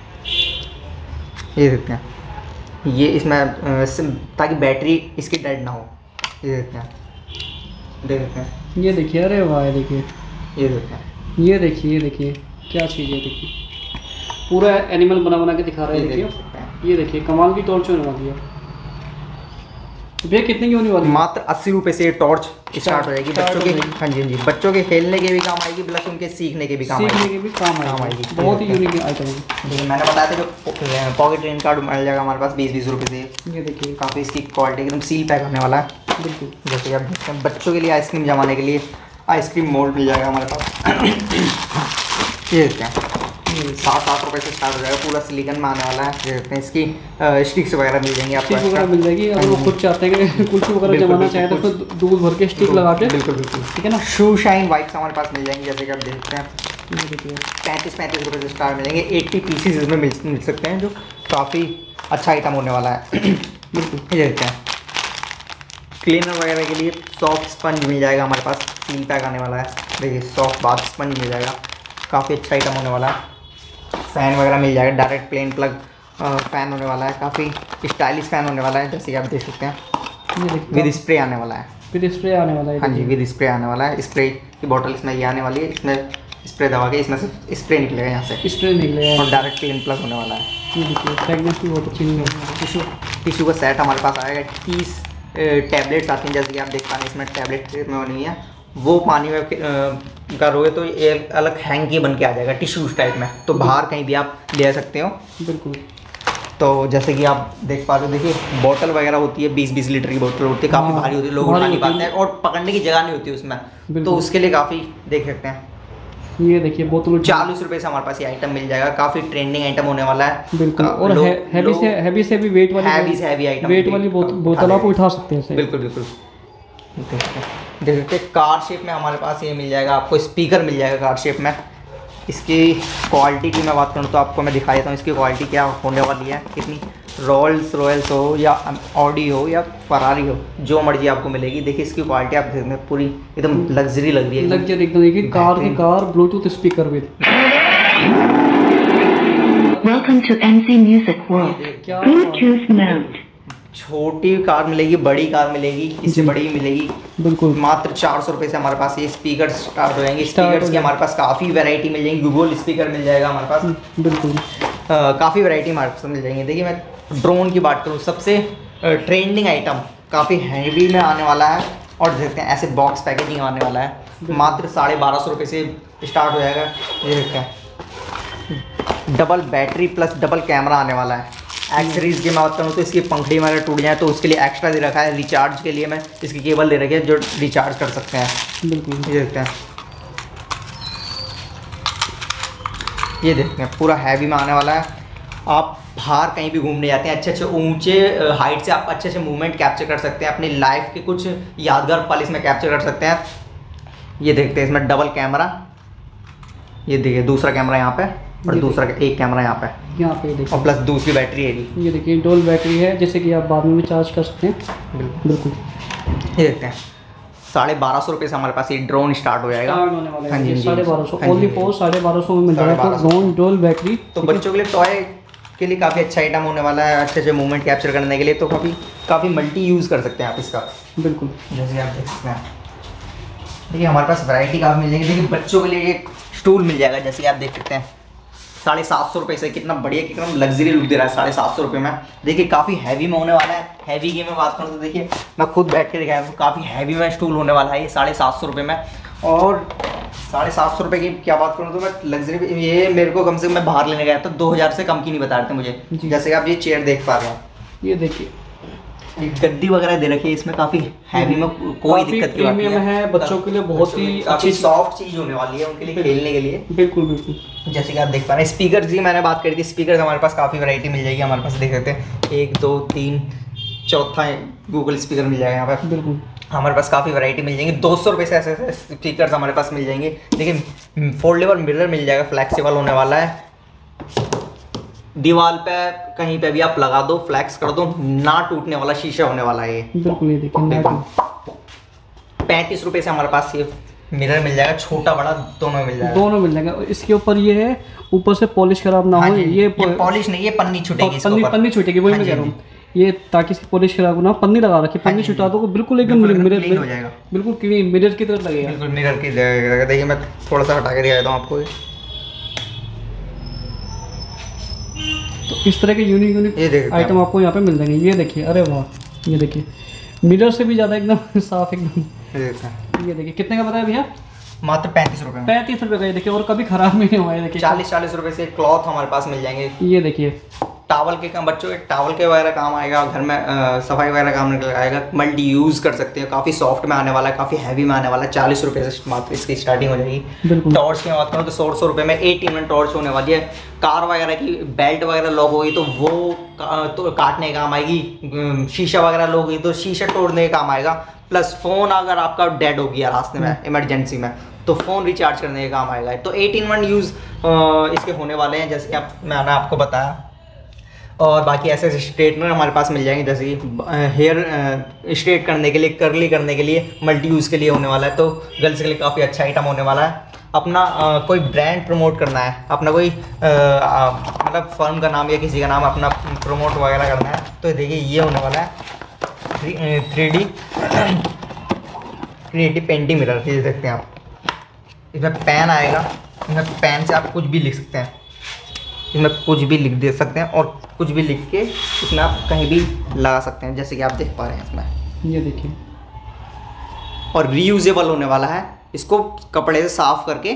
ये देखते हैं ये इसमें अ, सिम- ताकि बैटरी इसकी डेड ना हो। ये देखते हैं, देख सकते हैं, ये देखिए, अरे वाह, ये देखिए, ये देखते हैं, ये देखिए, ये देखिए क्या चीज़ है। देखिए पूरा एनिमल बना बना के दिखा रहा है। ये देखिए, देख सकते हैं। ये देखिए कमाल की टॉर्च होने वाली है। भैया कितने की होने वाली है? मात्र अस्सी रुपये से ये टॉर्च स्टार्ट हो जाएगी स्टार्ट बच्चों हो के। जाएगी। हाँ जी हाँ जी, बच्चों के खेलने के भी काम आएगी, प्लस उनके सीखने के भी काम सीखने आएगी। के भी काम काम आएगी, आएगी। बहुत ही ये यूनिक आइटम है। देखिए मैंने बताया था जो पॉकेट रेन कार्ड मिल जाएगा हमारे पास बीस बीस रुपये से। ये देखिए, काफ़ी इसकी क्वालिटी एकदम सील पैक होने वाला है। बिल्कुल। जैसे कि आप देखते हैं बच्चों के लिए आइसक्रीम जमाने के लिए आइसक्रीम मोल्ड मिल जाएगा हमारे पास। ये देखते हैं सात सात रुपये से स्टार्ट हो जाएगा, पूरा सिलिकन में आने वाला है। ये देखते हैं इसकी स्टिक्स वगैरह मिल जाएंगी आपको, स्टिक वगैरह मिल जाएगी। अगर वो खुद चाहते हैं कि कुल्फी वगैरह बिल्कुल, जमाना बिल्कुल, चाहे तो कुछ- उसमें दूध भर के स्टिक लगा के, बिल्कुल बिल्कुल ठीक है ना। शू शाइन वाइप्स हमारे पास मिल जाएंगे, जैसे कि आप देखते हैं ये देखिए, पैंतीस पैंतीस रुपये से स्टार्ट मिलेंगे, एट्टी पीसीज इसमें मिल मिल सकते हैं, जो काफ़ी अच्छा आइटम होने वाला है। बिल्कुल। ये देखते हैं क्लीनर वगैरह के लिए सॉफ्ट स्पंज मिल जाएगा हमारे पास, सील पैक आने वाला है। देखिए सॉफ्ट बाथ स्पंज मिल जाएगा, काफ़ी अच्छा आइटम होने वाला है। फ़ैन वगैरह मिल जाएगा, डायरेक्ट प्लेन प्लग फ़ैन होने वाला है, काफ़ी स्टाइलिश फ़ैन होने वाला है, जैसे कि आप देख सकते हैं। ये देखिए विद स्प्रे आने वाला है। फिर स्प्रे आने वाला है। हाँ जी, विद स्प्रे आने वाला है। स्प्रे की बोतल इसमें ये आने वाली है, इसमें स्प्रे दबा के इसमें से स्प्रे निकलेगा यहाँ से, स्प्रे निकलेगा। और डायरेक्ट प्लेन प्लग होने वाला है। ये देखिए फ्रेगनेंस भी बहुत अच्छी है। टिशू टिशू का सेट हमारे पास आएगा, तीस टैबलेट्स आती हैं, जैसे कि आप देख पा रहे हैं इसमें टैबलेट में बनी है। वो पानी में अ, करोगे तो ये अलग हैंकी बन के आ जाएगा टिशू टाइप में, तो बाहर कहीं भी आप ले सकते हो। बिल्कुल। तो जैसे कि आप देख पा रहे हो, देखिए बॉटल वगैरह होती है, बीस बीस लीटर की बॉटल होती है, काफ़ी हाँ, भारी होती है, लोग भारी उठा नहीं होती पाते है। हैं और पकड़ने की जगह नहीं होती है उसमें, तो बिल्कुल। उसके लिए काफ़ी देख सकते हैं। ये देखिए बोतल चालीस रुपये से हमारे पास ये आइटम मिल जाएगा, काफ़ी ट्रेंडिंग आइटम होने वाला है। बिल्कुल। का- और लोग- है- हैवी लोग- से हैवी से भी वेट वाली हैवी से हैवी आइटम वेट वाली बोत- बोतल आप उठा सकते हैं इसे। बिल्कुल बिल्कुल। देख सकते हैं कार शेप में हमारे पास ये मिल जाएगा आपको, स्पीकर मिल जाएगा कार शेप में। इसकी क्वालिटी की मैं बात करूँ तो आपको मैं दिखा देता हूँ इसकी क्वालिटी क्या होने वाली है, कितनी रोल्स रॉयल्स हो या ऑडी हो या फरारी हो, जो मर्जी आपको मिलेगी। देखिए इसकी क्वालिटी आप देख सकते हैं, पूरी एकदम लग्जरी लग रही है, एकदम लग्जरी एकदम देखिए, कार की बेहतरीन। Car bluetooth speaker with. Welcome to M C Music World. क्या Bluetooth mode. छोटी कार मिलेगी, बड़ी कार मिलेगी, इससे जी। बड़ी मिलेगी। बिल्कुल। मात्र चार सौ रुपये से हमारे पास ये स्पीकर स्टार्ट हो जाएंगे। स्टार्ट हो स्पीकर्स की जाएंगे। हमारे पास काफ़ी वैरायटी मिल जाएगी, गूगल स्पीकर मिल जाएगा हमारे पास। बिल्कुल। काफ़ी वैरायटी हमारे पास मिल जाएंगी। देखिए मैं ड्रोन की बात करूँ, सबसे ट्रेंडिंग आइटम काफ़ी हैवी में आने वाला है और देखते हैं ऐसे बॉक्स पैकेजिंग आने वाला है, मात्र साढ़े बारह सौ रुपये से स्टार्ट हो जाएगा। ये देखते हैं double battery plus double camera आने वाला है। एक्सेसरीज की बात करूँ तो इसकी पंखड़ी वगैरह टूट जाए तो उसके लिए एक्स्ट्रा दे रखा है। रिचार्ज के लिए मैं इसकी केबल दे रखी है जो रिचार्ज कर सकते हैं। बिल्कुल ये देखते हैं, ये देखते हैं पूरा हैवी में आने वाला है। आप बाहर कहीं भी घूमने जाते हैं, अच्छे अच्छे ऊंचे हाइट से आप अच्छे अच्छे मूवमेंट कैप्चर कर सकते हैं, अपनी लाइफ के कुछ यादगार पल इसमें कैप्चर कर सकते हैं। ये देखते हैं इसमें डबल कैमरा, ये देखिए दूसरा कैमरा यहाँ पे और दूसरा एक कैमरा यहाँ पे यहाँ पे देखिए, और प्लस दूसरी बैटरी है ये ये देखिए डोल बैटरी है, जैसे कि आप बाद में भी चार्ज कर सकते हैं। बिल्कुल बिल्कुल ये देखते हैं साढ़े बारह सौ रुपये से हमारे पास ये ड्रोन स्टार्ट हो जाएगा। स्टार्ट होने वाला हाँ जी, है जी, साढ़े बारह सौ, हाँ जी, ओनली जी। फोर साढ़े बारह सौ में मिल साढ़े जाएगा बारह सौ। ड्रोन डोल बैटरी। तो बच्चों के लिए टॉय के लिए काफ़ी अच्छा आइटम होने वाला है, अच्छे अच्छे मूवमेंट कैप्चर करने के लिए, तो काफ़ी काफ़ी मल्टी यूज़ कर सकते हैं आप इसका। बिल्कुल जैसे आप देख सकते हैं, देखिए हमारे पास वैरायटी काफ़ी मिल जाएगी। देखिए बच्चों के लिए एक स्टूल मिल जाएगा, जैसे कि आप देख सकते हैं साढ़े सात सौ रुपये से, कितना बढ़िया कितना लग्जरी लुक दे रहा है साढ़े सात सौ रुपये में। देखिए काफ़ी हैवी में होने वाला है। हैवी की मैं बात करूँ तो देखिए मैं खुद बैठ के दिखाया, काफ़ी हैवी में स्टूल होने वाला है ये साढ़े सात सौ रुपये में। और साढ़े सात सौ रुपये की क्या बात करूँ तो मैं लग्जरी, ये मेरे को कम से कम मैं बाहर लेने गया तो दो हज़ार से कम की नहीं बता रहे थे मुझे। जैसे कि आप ये चेयर देख पा रहे हैं, ये देखिए एक गद्दी वगैरह दे रखी है इसमें, काफ़ी हैवी में कोई काफी दिक्कत की बात नहीं प्रीमियम है, बच्चों के लिए बहुत ही काफ़ी अच्छी सॉफ्ट चीज़ होने वाली है उनके लिए खेलने के लिए। बिल्कुल बिल्कुल जैसे कि आप देख पा रहे हैं स्पीकर जी मैंने बात करी थी, स्पीकर हमारे पास काफ़ी वैरायटी मिल जाएगी हमारे पास। देख सकते हैं एक दो तीन चौथा गूगल स्पीकर मिल जाएगा यहाँ पर बिल्कुल हमारे पास, काफ़ी वैरायटी मिल जाएंगी। दो सौ रुपये से ऐसे ऐसे स्पीकर हमारे पास मिल जाएंगे। देखिए फोल्डेबल मिरर मिल जाएगा, फ्लैक्सीबल होने वाला है, दीवार पे कहीं पे भी आप लगा दो, फ्लैक्स कर दो, ना टूटने वाला शीशा होने वाला है ये। बिल्कुल ये देखिए नाइट पैंतीस रुपये से हमारे पास ये मिरर मिल जाएगा, छोटा बड़ा दोनों मिल जाएगा। दोनों मिल जाएगा। इसके ऊपर ये है, ऊपर से पॉलिश खराब ना हाँ हो, जी, ये ये पॉलिश नहीं, ये पन्नी छूटेगी इसके पन्नी ऊपर। पन्नी छूटेगी, वही हाँ मैं जी, कह रहा हाँ हूँ ये, ताकि इसकी पॉलिश खराब ना हो, पन्नी लगा रखी, पन्नी जी, छुटा दो बिल्कुल एकदम बिल्कुल मिरर clean हो जाएगा। बिल्कुल क्लीन मिरर की तरह लगेगा। बिल्कुल मिरर की जगह। देखिए मैं थोड़ा सा हटा के दिखा देता हूँ आपको। तो इस तरह के यूनिक ये यूनिक देखिए आइटम आपको यहाँ पे मिल जाएंगे। ये देखिए, अरे वाह, ये देखिए मिरर से भी ज़्यादा एकदम साफ एकदम। ये देखते हैं ये देखिए कितने का बताया भैया? मात्र पैंतीस रुपये में। पैंतीस रुपये का। ये देखिए और कभी खराब भी नहीं हुआ है। देखिए चालीस चालीस रुपये से क्लॉथ हमारे पास मिल जाएंगे। ये देखिए टावल के काम, बच्चों के टावल के वगैरह काम आएगा, घर में अ, सफाई वगैरह काम निकल आएगा, मल्टी यूज़ कर सकते हैं। काफ़ी सॉफ्ट में आने वाला है, काफ़ी हैवी में आने वाला है। चालीस रुपये से मात्र इसकी स्टार्टिंग हो जाएगी। बिल्कुल टॉर्च की बात करूँ तो सौ सौ रुपये में एट इन वन टॉर्च होने वाली है। कार वगैरह की बेल्ट वगैरह लॉक होगी तो वो का, तो काटने का काम आएगी। अम, शीशा वगैरह लॉक होगी तो शीशा तोड़ने का काम आएगा। प्लस फ़ोन अगर आपका डेड हो गया रास्ते में इमरजेंसी में तो फ़ोन रिचार्ज करने का काम आएगा। तो एट इन वन यूज़ इसके होने वाले हैं, जैसे कि आप मैंने आपको बताया। और बाकी ऐसे ऐसे स्ट्रेटनर हमारे पास मिल जाएंगे, जैसे कि हेयर स्ट्रेट करने के लिए, कर्ली करने के लिए, मल्टी यूज़ के लिए होने वाला है। तो गर्ल्स के लिए काफ़ी अच्छा आइटम होने वाला है। अपना आ, कोई ब्रांड प्रमोट करना है, अपना कोई मतलब फर्म का नाम या किसी का नाम अपना प्रमोट वगैरह करना है तो देखिए ये होने वाला है three D creative painting mirror. ये देखते हैं आप, इसमें पेन आएगा, इसमें पेन से आप कुछ भी लिख सकते हैं, इसमें कुछ भी लिख दे सकते हैं और कुछ भी लिख के इसमें आप कहीं भी लगा सकते हैं, जैसे कि आप देख पा रहे हैं इसमें। ये देखिए और रीयूजेबल होने वाला है, इसको कपड़े से साफ करके,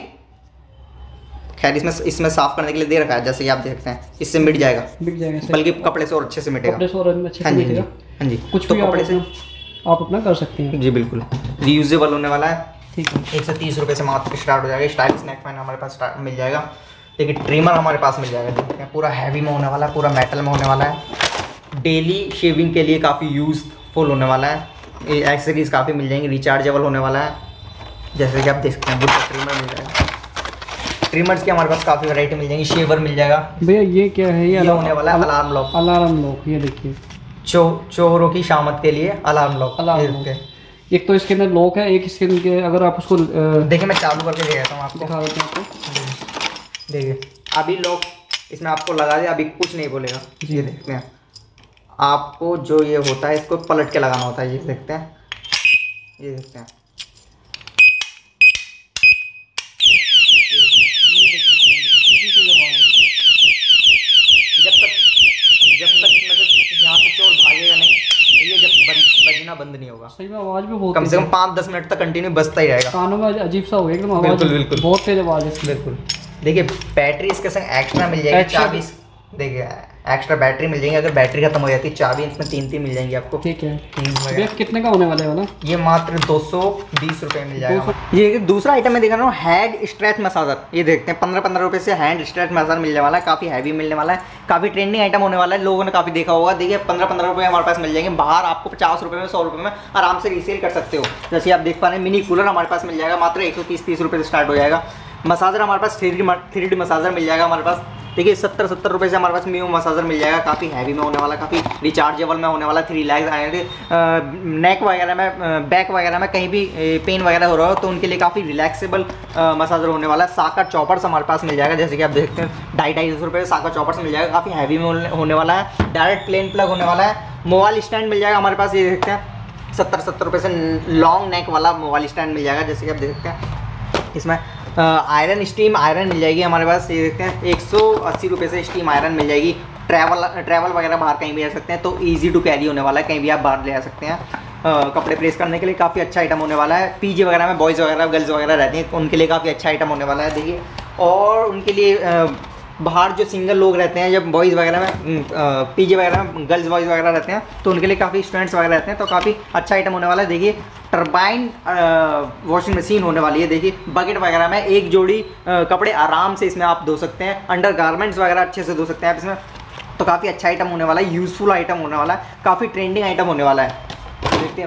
खैर इसमें इसमें साफ करने के लिए दे रखा है, जैसे कि आप देखते हैं इससे मिट जाएगा, बिक जाएगा, बल्कि कपड़े से और अच्छे से मिटेगा। कपड़े से और अच्छे हाँ से जी, हाँ मिटेगा। जी, हाँ जी, कुछ तो भी आप कपड़े से अपना आप अपना कर सकते हैं। जी बिल्कुल रीयूजेबल होने वाला है। ठीक है, एक सौ तीस रुपये से मात्र स्टार्ट हो जाएगा। स्टाइलिश नेक पैन हमारे पास start- मिल जाएगा। देखिए ट्रिमर हमारे पास मिल जाएगा, देखते हैं पूरा हैवी में होने वाला है, पूरा मेटल में होने वाला है। डेली शेविंग के लिए काफ़ी यूज़फुल होने वाला है। ये एक्सेसरीज काफ़ी मिल जाएंगी, रिचार्जेबल होने वाला है, जैसे कि आप देख सकते हैं। बुक ट्रिमर मिल जाएगा। ट्रिमर्स की हमारे पास काफ़ी वैरायटी मिल जाएंगी। शेवर मिल जाएगा। भैया ये क्या है? ये ये होने वाला है अलार्म लॉक। Alarm lock. ये देखिए चो चोरों की शामत के लिए अलार्म लॉक। अलार्म ये लॉक। देखते हैं। एक तो इसके अंदर लॉक है, एक इसके अंदर अगर आप उसको अ, देखिए मैं चालू करके दे देता हूँ आपको। दिखा देते हैं आपको। देखिए अभी लॉक इसमें आपको लगा दे, अभी कुछ नहीं बोलेगा। ये देखते हैं, आपको जो ये होता है इसको पलट के लगाना होता है। ये देखते हैं, ये देखते हैं, बंद नहीं होगा। सही में आवाज़ भी बहुत कम से कम पाँच दस मिनट तक कंटिन्यू बजता ही रहेगा। कानों में अजीब सा हो गया एकदम, आवाज़ बिल्कुल, बिल्कुल। बहुत तेज आवाज़ है। बिल्कुल। देखिए बैटरी इसके संग एक्स्ट्रा मिल जाएगी, एक्स्ट्रा चाबी देखिए एक्स्ट्रा बैटरी मिल जाएगी, अगर बैटरी खत्म हो जाती है चाबी इसमें तीन तीन मिल जाएंगी आपको। ठीक है। तीन वगैरह। भैया कितने का होने वाला है वाला? ये मात्र दो सौ बीस रुपये मिल जाएगा। दो ये दूसरा आइटम मैं दिखा रहा हूँ, हैंड स्ट्रेच मसाजर। ये देखते हैं पंद्रह पंद्रह रुपये से हैंड स्ट्रेच मसाजर मिलने वाला है, काफ़ी हैवी मिलने वाला है, काफ़ी ट्रेंडिंग आइटम होने वाला है, लोगों ने काफ़ी देखा होगा। देखिए पंद्रह पंद्रह रुपये हमारे पास मिल जाएंगे, बाहर आपको पचास रुपये में सौ रुपये में आराम से रीसेल कर सकते हो। जैसे आप देख पा रहे हैं मिनी कूलर हमारे पास मिल जाएगा, मात्र एक सौ तीस तीस रुपये से स्टार्ट हो जाएगा। मसाजर हमारे पास three D three D massager मिल जाएगा हमारे पास। देखिए सत्तर सत्तर रुपये से हमारे पास मियो मसाजर मिल जाएगा, काफ़ी हैवी में होने वाला, काफ़ी रिचार्जेबल में होने वाला। थ्री लैक्स आएंगे नेक वगैरह में, बैक वगैरह में कहीं भी पेन वगैरह हो रहा हो तो उनके लिए काफ़ी रिलैक्सेबल मसाजर होने वाला है। साकर चॉपर्स हमारे पास मिल जाएगा, जैसे कि आप देखते हैं ढाई ढाई सौ रुपये साकर चॉपर्स मिल जाएगा, काफ़ी हैवी में होने वाला है। डायरेक्ट प्लेन प्लग होने वाला है। मोबाइल स्टैंड मिल जाएगा हमारे पास, ये देखते हैं सत्तर सत्तर रुपये से लॉन्ग नेक वाला मोबाइल स्टैंड मिल जाएगा, जैसे कि आप देखते हैं। इसमें आयरन स्टीम आयरन मिल जाएगी हमारे पास, ये देखते हैं एक सौ अस्सी रुपये से स्टीम आयरन मिल जाएगी। ट्रैवल ट्रैवल वगैरह बाहर कहीं भी आ सकते हैं तो इजी टू कैरी होने वाला है, कहीं भी आप बाहर ले आ सकते हैं। uh, कपड़े प्रेस करने के लिए काफ़ी अच्छा आइटम होने वाला है। पीजी वगैरह में बॉयज़ वगैरह गर्ल्स वगैरह रहते हैं उनके लिए काफ़ी अच्छा आइटम होने वाला है। देखिए और उनके लिए uh, बाहर जो सिंगल लोग रहते हैं, जब बॉयज़ वगैरह में पीजी वगैरह में गर्ल्स बॉयज़ वगैरह रहते हैं तो उनके लिए काफ़ी स्टूडेंट्स वगैरह रहते हैं तो काफ़ी अच्छा आइटम होने वाला है। देखिए टर्बाइन वॉशिंग मशीन होने वाली है। देखिए बकेट वगैरह में एक जोड़ी आ, कपड़े आराम से इसमें आप धो सकते हैं, अंडर गारमेंट्स वगैरह अच्छे से धो सकते हैं आप इसमें, तो काफ़ी अच्छा आइटम होने वाला है, यूज़फुल आइटम होने वाला है, काफ़ी ट्रेंडिंग आइटम होने वाला है। देखते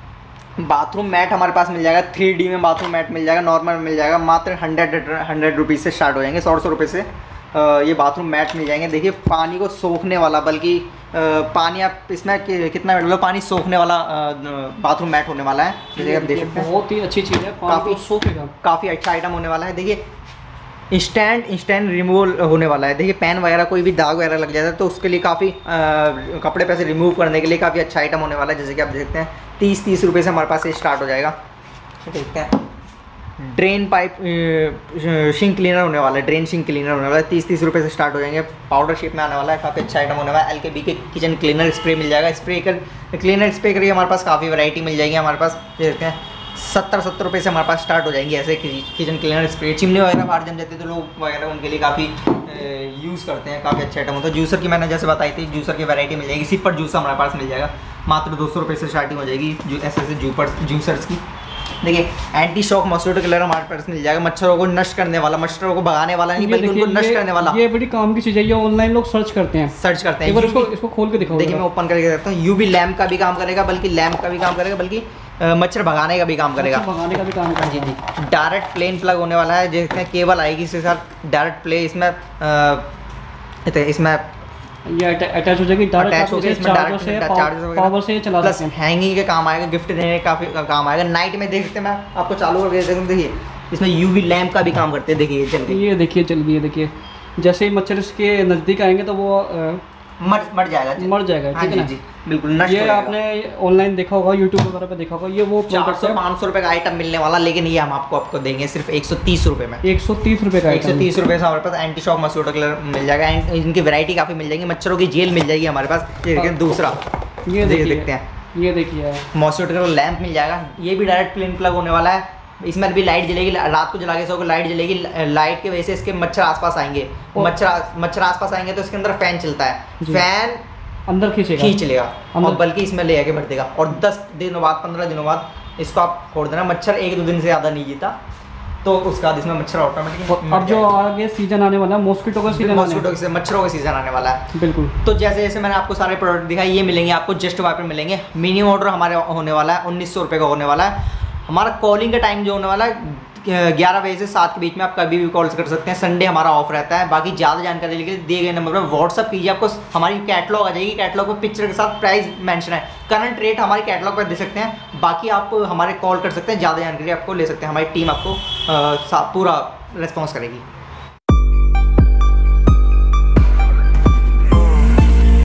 हैं बाथरूम मैट हमारे पास मिल जाएगा, थ्री डी में बाथरूम मैट मिल जाएगा, नॉर्मल मिल जाएगा, मात्र हंड्रेड हंड्रेड रुपीज़ से स्टार्ट हो जाएंगे, सौ सौ रुपये से ये बाथरूम मैट मिल जाएंगे। देखिए पानी को सोखने वाला, बल्कि पानी आप इसमें कि, कितना मतलब पानी सोखने वाला बाथरूम मैट होने वाला है, जैसे आप देख सकते हैं। बहुत ही अच्छी चीज़ है, काफ़ी सोखेगा, काफ़ी अच्छा आइटम होने वाला है। देखिए इंस्टेंट इंस्टेंट रिमूवल होने वाला है। देखिए पेन वगैरह कोई भी दाग वगैरह लग जाता है तो उसके लिए काफ़ी कपड़े पे से रिमूव करने के लिए काफ़ी अच्छा आइटम होने वाला है, जैसे कि आप देखते हैं तीस तीस रुपये से हमारे पास ये स्टार्ट हो जाएगा। देखते हैं ड्रेन पाइप शिंक क्लीनर होने वाला है, ड्रेन शिंक क्लीनर होने वाला है, तीस तीस रुपये से स्टार्ट हो जाएंगे, पाउडर शेप में आने वाला है, काफ़ी अच्छा आइटम होने वाला है। एल के बी के किचन क्लीनर स्प्रे मिल जाएगा, स्प्रे कर क्लीनर स्प्रे करिए हमारे पास काफ़ी वैरायटी मिल जाएगी हमारे पास। ये देखते हैं सत्तर सत्तर रुपये से हमारे पास स्टार्ट हो जाएंगी ऐसे किचन क्लीनर स्प्रे। चिमनी वगैरह बाहर जम जाते हैं तो लोग वगैरह उनके लिए काफ़ी यूज़ करते हैं, काफ़ी अच्छा आइटम होता है। जूसर की मैंने जैसे बताई थी, जूसर की वैरायटी मिल जाएगी, सिपर जूसर हमारे पास मिल जाएगा, मात्र दो सौ रुपये से स्टार्टिंग हो जाएगी जो ऐसे ऐसे जूपर जूसर्स की। देखिए एंटी शॉक मॉस्किटो किलर हमारे पास मिल जाएगा, मच्छरों को नष्ट करने वाला, मच्छरों को भगाने वाला नहीं बल्कि उनको नष्ट करने वाला। ये बड़ी काम की चीज़ है, ये ऑनलाइन लोग सर्च करते हैं सर्च करते हैं एक बार इसको इसको खोल के दिखाओ। देखिए मैं ओपन करके देखता हूँ। यूवी लैम्प का भी काम करेगा, बल्कि लैम्प का भी काम करेगा, बल्कि मच्छर भगाने का भी काम करेगा, भगाने का भी काम करेगा। जी जी डायरेक्ट प्लेन प्लग होने वाला है, जिसमें केबल आएगी इसके साथ डायरेक्ट प्ले, इसमें इसमें ये अटैच हो जाएगी, अटैच हो गया, इसमें डायरेक्ट चार्जर पावर से चला प्लस सकते हैं, हैंगिंग के काम आएगा, गिफ्ट देने का काफ़ी काम आएगा। नाइट में देख सकते हैं, मैं आपको चालू करके देखता हूँ। देखिए इसमें यूवी लैम्प का भी काम करते हैं, देखिए चल के ये देखिए चल गई, देखिए जैसे ही मच्छर इसके नज़दीक आएंगे तो वो मर मर जाएगा, मर जाएगा। ठीक है ना जी बिल्कुल नष्ट ये आपने ऑनलाइन देखा होगा, यूट्यूब वगैरह पे देखा होगा, ये वो चार सौ पाँच सौ रुपये का आइटम मिलने वाला, लेकिन ये हम आपको आपको देंगे सिर्फ एक सौ तीस रुपये में। एक सौ तीस रुपये का एक सौ तीस रुपये से हमारे पास एंटी शॉक मॉस्किटो किलर मिल जाएगा, इनकी वैरायटी काफ़ी मिल जाएगी। मच्छरों की जेल मिल जाएगी हमारे पास। ये देखिए दूसरा, ये देखते हैं, ये देखिए मॉस्किटो किलर लैंप मिल जाएगा, ये भी डायरेक्ट प्लेन प्लग होने वाला है, इसमें भी लाइट जलेगी, रात को जला के सो लाइट जलेगी, लाइट की वजह से इसके मच्छर आसपास आएंगे, मच्छर मच्छर आसपास आएंगे तो इसके अंदर फैन चलता है, फैन अंदर खींचेगा खींच लेगा और बल्कि इसमें ले आके भर देगा, और दस दिनों बाद पंद्रह दिनों बाद इसको आप छोड़ देना। मच्छर एक दो दिन से ज़्यादा नहीं जीता तो उसका बाद इसमें मच्छर ऑटोमेटिक। अब जो आगे सीजन आने वाला है मॉस्किटो का सीजन, मॉस्किटो से मच्छरों का सीजन आने वाला है बिल्कुल। तो जैसे जैसे मैंने आपको सारे प्रोडक्ट दिखाए, ये मिलेंगे आपको जस्ट वाइपर मिलेंगे। मिनिमम ऑर्डर हमारे होने वाला है उन्नीस सौ रुपये का होने वाला है। हमारा कॉलिंग का टाइम जो होने वाला है ग्यारह बजे से सात के बीच में, आप कभी भी कॉल कर सकते हैं। संडे हमारा ऑफ रहता है। बाकी ज़्यादा जानकारी के लिए दिए गए नंबर पर व्हाट्सअप कीजिए, आपको हमारी कैटलॉग आ जाएगी, कैटलॉग पर पिक्चर के साथ प्राइस मेंशन है, करंट रेट हमारे कैटलॉग पर दे सकते हैं। बाकी आप हमारे कॉल कर सकते हैं, ज़्यादा जानकारी आपको ले सकते हैं, हमारी टीम आपको आ, पूरा रिस्पॉन्स करेगी।